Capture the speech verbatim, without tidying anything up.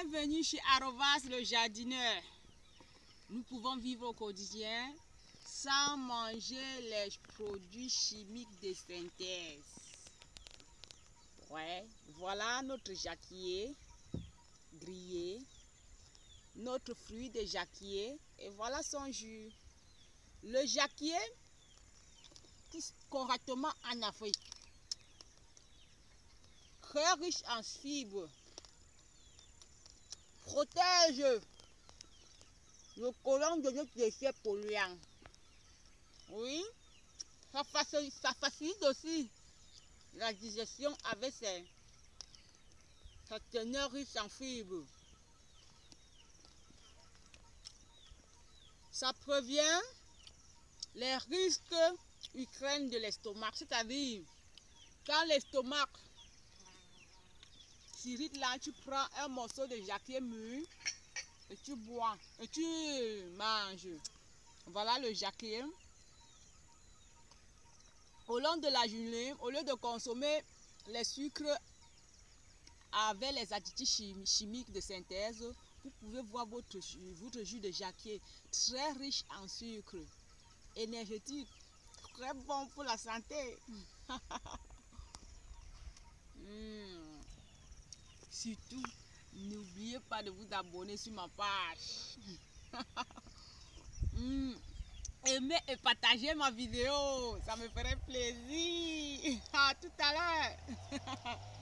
Bienvenue chez Arobas le jardineur. Nous pouvons vivre au quotidien sans manger les produits chimiques de synthèse. Ouais, voilà notre jacquier grillé, notre fruit de jacquier et voilà son jus. Le jacquier pousse correctement en Afrique. Très riche en fibres. Protège le côlon de notre déchet polluant. Oui, ça facilite, ça facilite aussi la digestion avec ses, sa teneur riche en fibres. Ça prévient les risques Ukraine de l'estomac, c'est-à-dire quand l'estomac s'irrite là, tu prends un morceau de jacquier mûr et tu bois et tu manges. Voilà le jacquier. Au long de la journée, au lieu de consommer les sucres avec les additifs chimiques de synthèse, vous pouvez voir votre jus, votre jus de jacquier très riche en sucre, énergétique, très bon pour la santé. mmh. Surtout, n'oubliez pas de vous abonner sur ma page. mmh. Aimez et partagez ma vidéo, ça me ferait plaisir. À tout à l'heure.